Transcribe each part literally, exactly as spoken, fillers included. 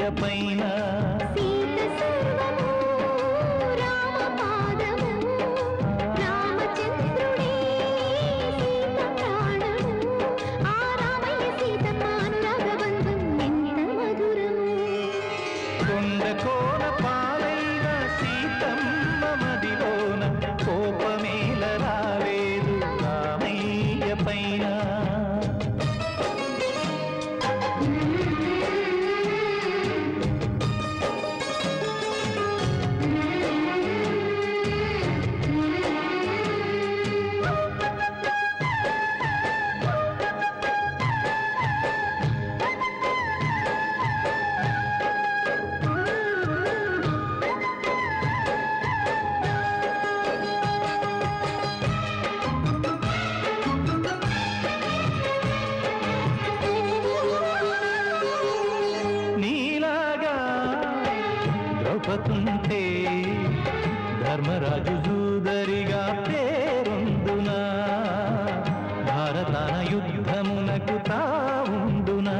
పైన సీత సర్వము రామ పాదము రామచంద్రుడే సీత ప్రాణము ఆ రామయ్య సీతమ్మ అనురాగబంధం ఎంత మధురము కొండ కోన పాలైన సీతమ్మ మదిలోన కోపమేల రాలేదు రామయ్య పైన ద్రౌపదుంటే ధర్మరాజు జూదరిగా పేరొందునా భారతాన యుద్ధమునకు తావుండునా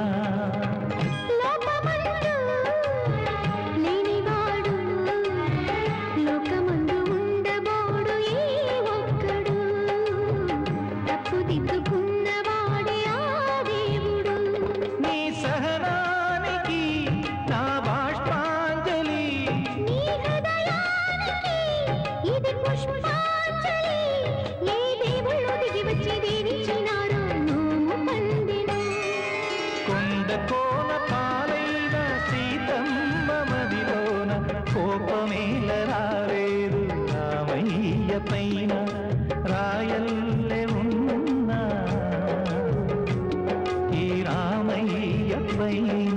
లేనివాడు లోకమందు ఉండబోడు ఏ ఒక్కడు తప్పు దిద్దుకున్నవాడే ఆ దేవుడు నీ సహనానికి నా బాష్పాంజలి నీ హృదయానికి ఇది పుష్పాంజలి ఏ దేవుళ్ళు దిగి వచ్చి దీవించినారో నోము పందిన కొండ కోన పాలైన సీతమ్మ మదిలోన కోపమేల రాలేదు రామయ్య పైన రాయల్లే ఉన్నా ఈ రామయ్య పైన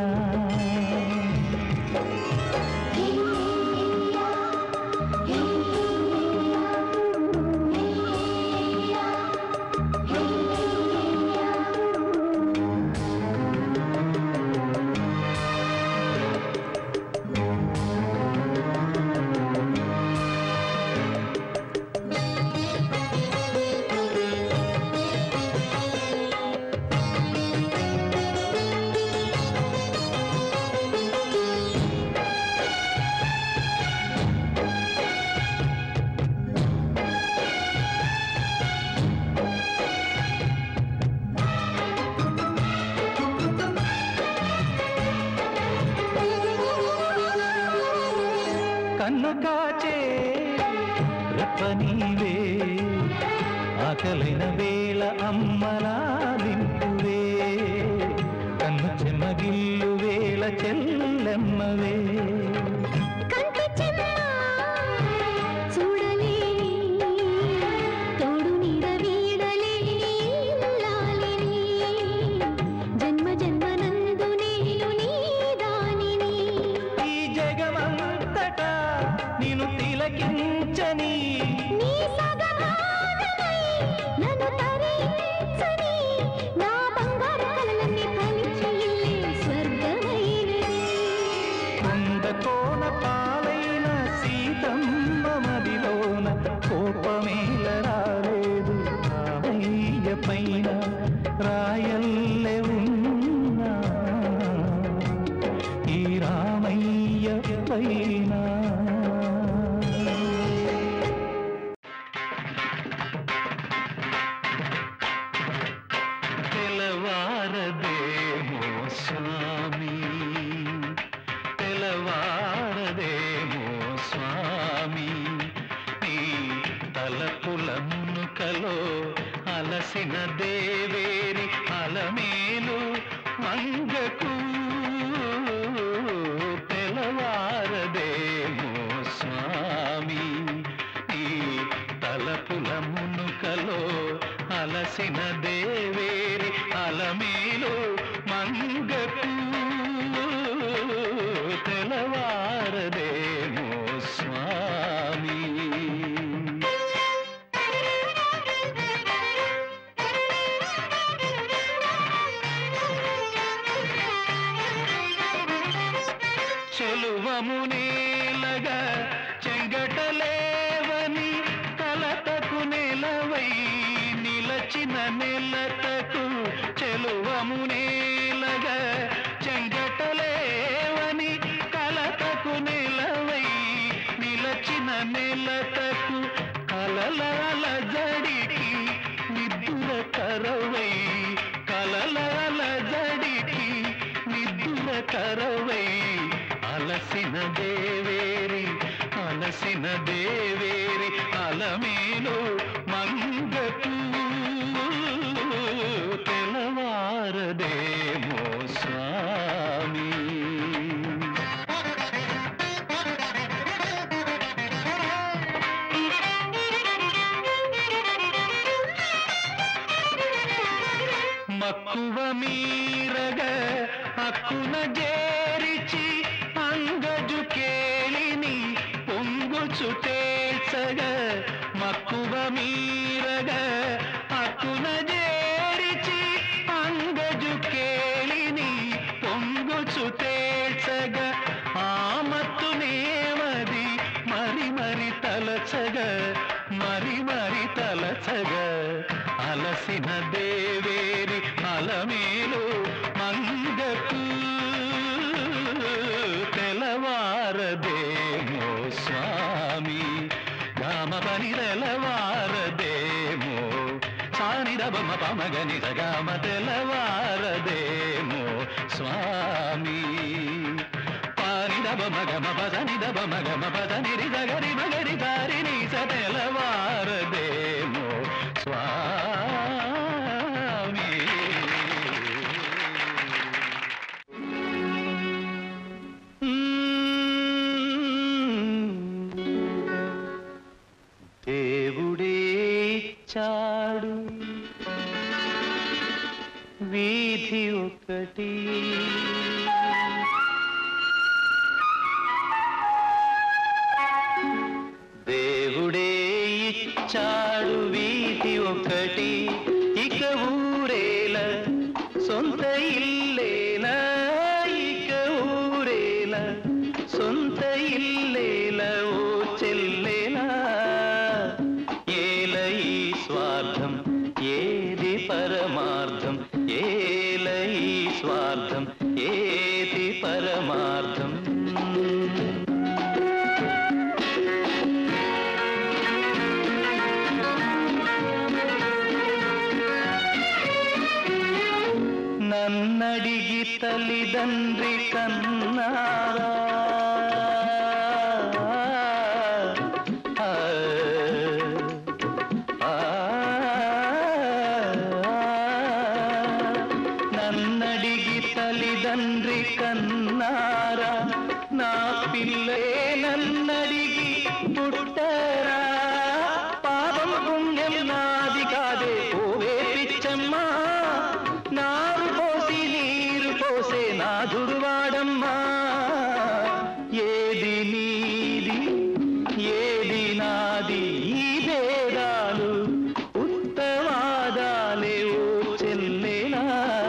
కన్ను కాచే రెప్పనీవే ఆకలైన వేళ అమ్మలాలింపువే కన్ను చెమ్మగిల్లు వేళ చెల్లెమ్మవే కంటి చెమ్మ చూడలేని తోడు నీడ వీడలేని ఇల్లాలిని జన్మ జన్మనందు నేను నీ దానిని ఈ జగమంతటా నిన్ను తిలకించని నీ సగభాగమై నన్ను తరించని నా బంగారు కలలన్నీ ఫలించి ఇల్లే స్వర్గమైనది కొండ కోన పాలైన సీతమ్మ మదిలోన కోపమేల రాలేదు రామయ్య పైన రాయల్లే ఉన్నా ఈ రామయ్య పైన తెలవారదేమో స్వామి తెలవారదేమో స్వామి నీ తలపుల మునుకలో అలసిన దేవేరి అలమేలు మంగకు తెలవారదేమో స్వామి నీ తలపుల మునుకలో అలసిన దేవేరి అలమేలు మంగకు తెలవారదేమో స్వామి చెలువమునేలగా చెంగటలేవని కలతకు నెలవై నిలచిన నెలతకు చెలువమునేలగా చెంగటలేవని మక్కువ మీరగ అక్కున జేరిచి అంగజు కేళిని పొంగుచు తేల్చగ మక్కువ మీరగ అక్కున జేరిచి అంగజు కేళిని పొంగుచు తేల్చగ ఆమత్తునేమది మరి మరి తలచగ మరి మరి తలచగ అలసిన దేవేరి అలమేలు మంగకు తెలవారదేమో స్వామి గామ పని తెలవారదేమో సాని దబమ పమగని సగామ తెలవారదేమో స్వామి పాని దబమ గమ పదని దబమ గమ పదని రిగరి మగరి దారి నీ తెలవారదేమో స్వామి. దేవుడే ఇచ్చాడు వీధి ఒకటి దేవుడే ఇచ్చాడు వీధి ఒకటి ఇక ఊరేల సొంత ఇల్లేల ఇక ఊరేల సొంత ఇల్లేల ఓ చెల్లేలా ఏల ఈ స్వార్థం ఏది పరమార్థం ఏల ఈ స్వార్థం ఏది పరమార్థం నన్నడిగి తల్లిదండ్రి కన్నారా నన్నడిగి తల్లిదండ్రి కన్నారా నా పిల్లే నన్నడిగి పుట్టరా పాపం పుణ్యం నాది కాదే ఓవే పిచ్చమ్మా నారు పోసి నీరు పోసే నాదుడువాడమ్మా ఏది నీది ఏది నాది ఈ భేదాలు ఉత్తవాదాలే ఓ చెల్లేలా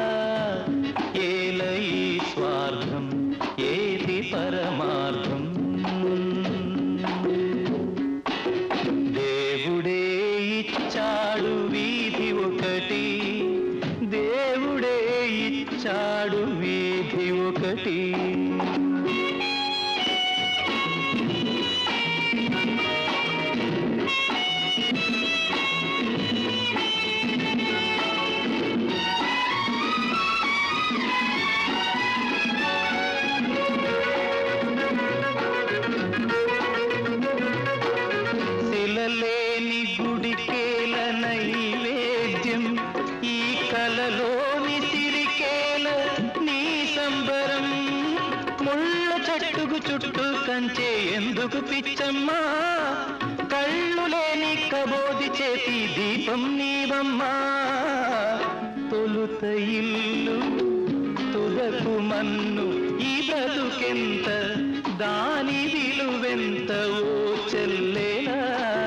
ఏల ఈ స్వార్థం ఏది పరమార్థం దేవుడే ఇచ్చాడు వీధి ఒకటి దేవుడే ఇచ్చాడు వీధి ఒకటి శిలలేని గుడికేల నైవేద్యం ఈ కలలోని సిరికేల నీ సంబరం ముళ్ళ చెట్టుకు చుట్టూ కంచే ఎందుకు పిచ్చమ్మా కళ్ళు లేని కబోది చేతి దీపం నీవమ్మా తొలుత ఇల్లు తుదకు మన్ను ఈ బ్రతుకెంత దాని విలువెంత ఓ చెల్లేలా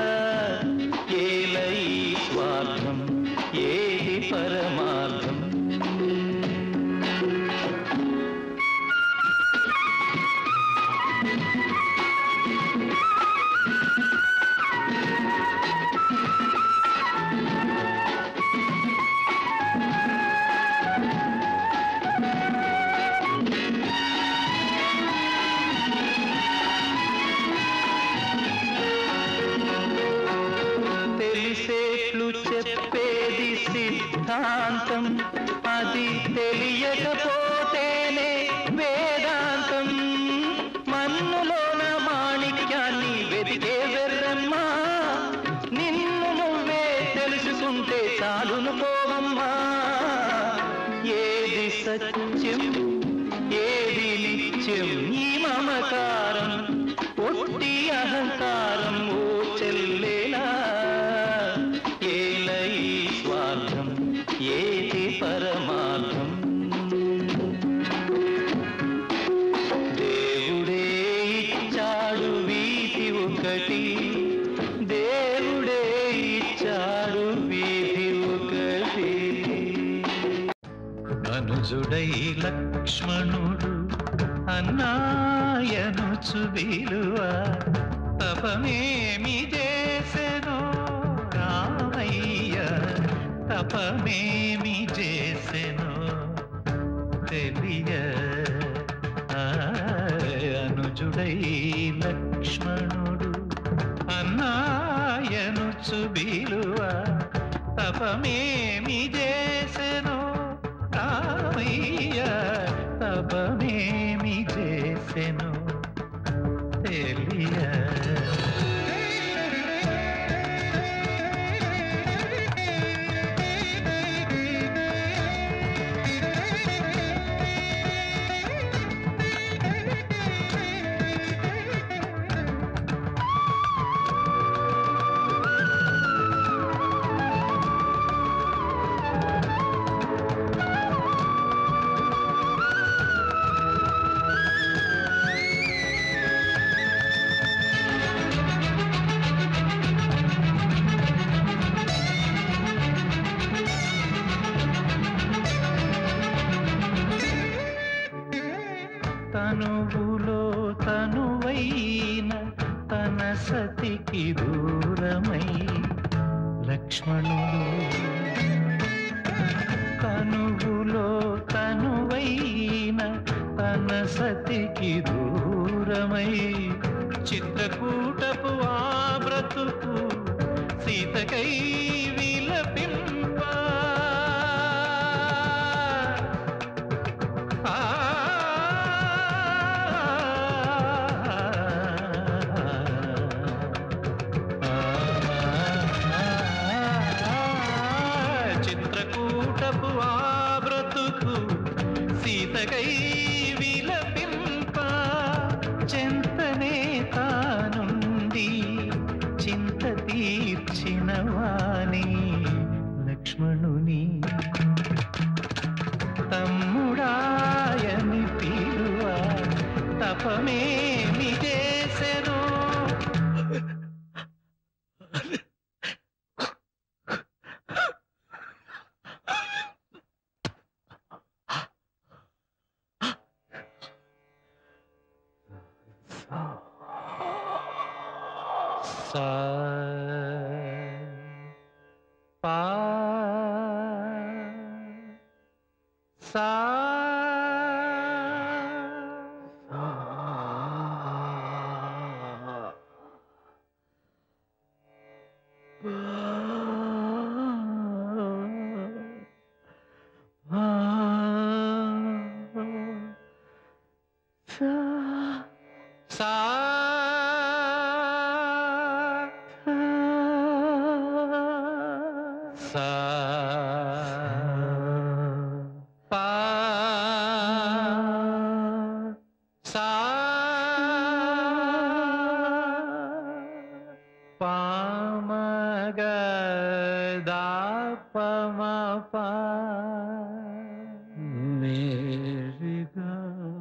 ఏల ఈ స్వార్థం ఏది పరమార్థం తెలిసేట్లు చెప్పేది సిద్ధాంతం అది తెలియకపోతేనే వేదాంతం మన్నులోన మాణిక్యాన్ని వెతికే వెర్రమ్మా నిన్ను నువ్వే తెలుసుకుంటే చాలును పోవమ్మా ఏది సత్యం ఏది నిత్యం ఈ మమకారం ఒట్టి అహంకారం ఓ చెల్లేలా ఏల ఈ స్వార్థం ఏది పరమ అనుజుడై లక్ష్మణుడు అన్నాయనుచు విలువ తపమేమి చేసెనో రామయ్య తపమేమి చేసెనో తెలియ అనుజుడై లక్ష్మణుడు అన్నాయనుచు విలువ తపమేమి చేసెనో రామయ్య తపమేమి చేసెనో తెలియ తనువులో తనువైన తన సతికి దూరమై లక్ష్మణుడు తనువులో తనువైన తన సతికి దూరమై చిత్రకూటపు ఆ బ్రతుకు సీతకై విలపింప సీతకై విలపింప చెంతనే తానుండి చింత తీర్చిన వాణి లక్ష్మణుని తమ్ముడాయని పిలువ తపమేమి చేసెనో sa pa sa sa sa pa sa pa ma ga da pa ma pa meri ga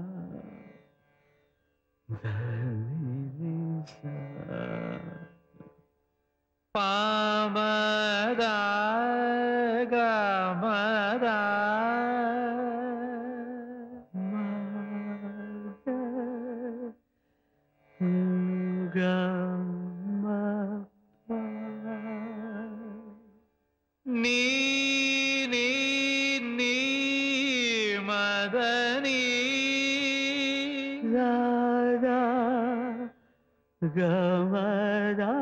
da ni sa pa ma da ga ma da ma ga ma pa ni ni ni ma da ni ga ga ga ma da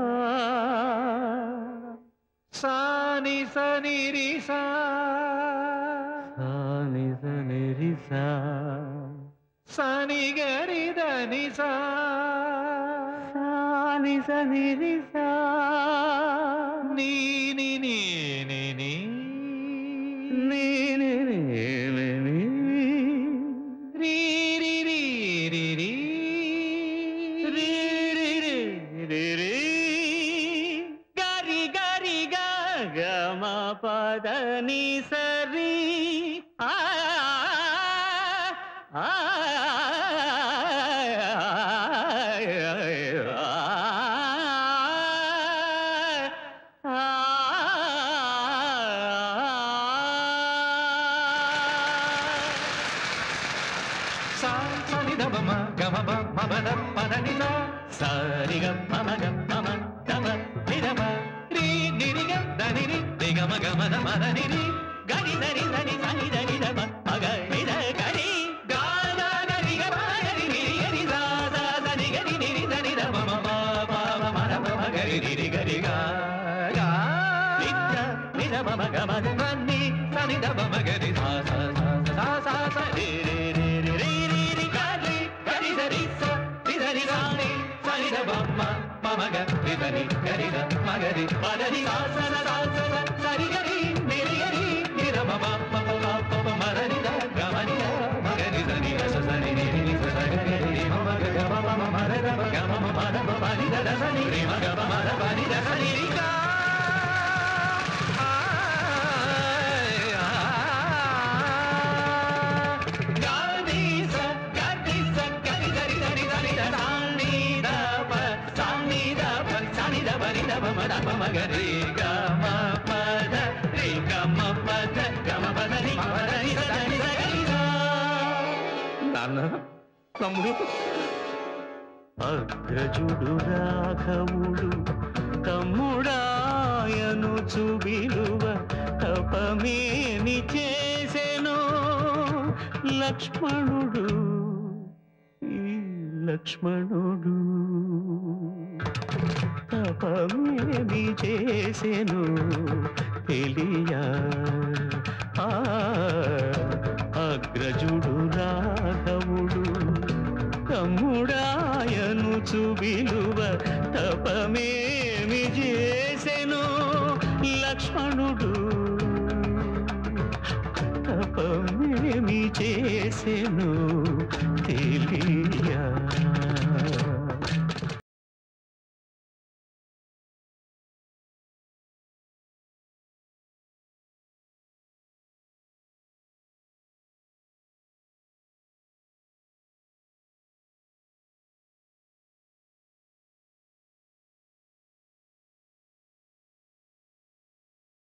sa ni sa ni ri sa sa ni sa ni ri sa sa ni ga ri da ni sa sa ni sa ni ri sa ni ni ni ni ni ni ni ni ni ni ri ri ri ri ri ri ri ri ri gari gari ga ga ma pa da ni sa ri a a దమ గమ మమద పదని సరి గ మమ గ మమ దమ నిరమ రి నిరిగ దని రి దిగమ గమ దమ దని రి గని దని దని సని దని దమ మగ నిద గని గాన గని గ గని రి రి దా దా దని గని రి దని దమ మమ పా మమ మమ గరి రి గరి గా గా నిద నిద మమ గమ దని సని దమ మగ రి సా సా సా సా సా రి రి రి రి రి రి గని గని రి సా రి రి సని సని దమ మమ గ రి దని గరి ద మగరి పదని సా సా సా సా సరి గరి నిరి గరి నిర మమ మమ మమ మరని ద గమని ద మగరి దని స సని ని ని స గరి రి మమ గ గమ మమ మర ద గమ మమ మర పని ద ద సని రి మ గమ మర పని ద సని రి గా మగరి గమ పద రి గమ పద గమ పద రి పద రి దని గరి నాన్న తమ్ముడు అగ్రజుడు రాఘవుడు తమ్ముడాయను చుబిలువ తపమేమి చేసెను లక్ష్మణుడు ఈ లక్ష్మణుడు తపమేమి చేసెను తెలియా ఆ అగ్రజుడు రాఘవుడు తమ్ముడాయను చుబిలువ తపమేమి చేసెను లక్ష్మణుడు తపమేమి చేసెను తెలియా